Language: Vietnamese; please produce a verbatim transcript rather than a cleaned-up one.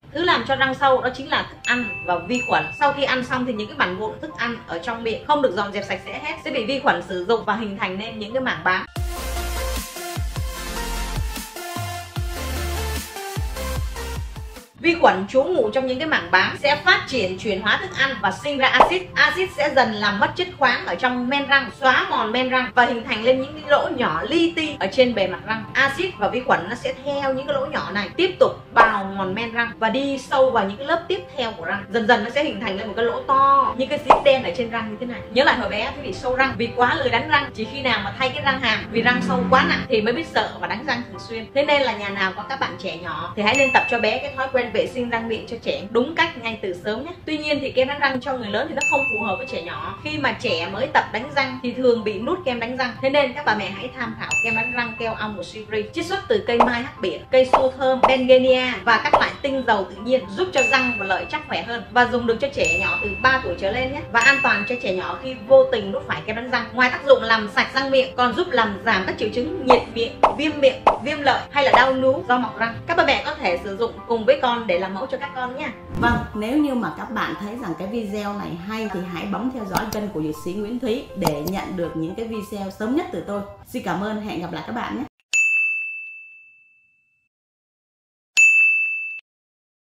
Thứ làm cho răng sâu đó chính là thức ăn và vi khuẩn. Sau khi ăn xong thì những cái mảnh vụn thức ăn ở trong miệng không được dọn dẹp sạch sẽ hết sẽ bị vi khuẩn sử dụng và hình thành nên những cái mảng bám. Vi khuẩn trú ngụ trong những cái mảng bám sẽ phát triển chuyển hóa thức ăn và sinh ra axit. Axit sẽ dần làm mất chất khoáng ở trong men răng, xóa mòn men răng và hình thành lên những cái lỗ nhỏ li ti ở trên bề mặt răng. Axit và vi khuẩn nó sẽ theo những cái lỗ nhỏ này tiếp tục bào mòn men răng và đi sâu vào những cái lớp tiếp theo của răng. Dần dần nó sẽ hình thành lên một cái lỗ to như cái xíp đen ở trên răng như thế này. Nhớ lại hồi bé thì bị sâu răng vì quá lười đánh răng, chỉ khi nào mà thay cái răng hàm vì răng sâu quá nặng thì mới biết sợ và đánh răng thường xuyên. Thế nên là nhà nào có các bạn trẻ nhỏ thì hãy nên tập cho bé cái thói quen vệ sinh răng miệng cho trẻ đúng cách ngay từ sớm nhé. Tuy nhiên thì kem đánh răng cho người lớn thì nó không phù hợp với trẻ nhỏ. Khi mà trẻ mới tập đánh răng thì thường bị nút kem đánh răng. Thế nên các bà mẹ hãy tham khảo kem đánh răng keo ong của Sivri, chiết xuất từ cây mai hắc biển, cây xô thơm, bengenia và các loại tinh dầu tự nhiên, giúp cho răng và lợi chắc khỏe hơn và dùng được cho trẻ nhỏ từ ba tuổi trở lên nhé, và an toàn cho trẻ nhỏ khi vô tình nút phải kem đánh răng. Ngoài tác dụng làm sạch răng miệng còn giúp làm giảm các triệu chứng nhiệt miệng, viêm miệng, viêm lợi hay là đau nú do mọc răng. Các bà mẹ có thể sử dụng cùng với con để làm mẫu cho các con nha. Vâng, nếu như mà các bạn thấy rằng cái video này hay thì hãy bấm theo dõi kênh của Dược sĩ Nguyễn Thúy để nhận được những cái video sớm nhất từ tôi. Xin cảm ơn, hẹn gặp lại các bạn nhé.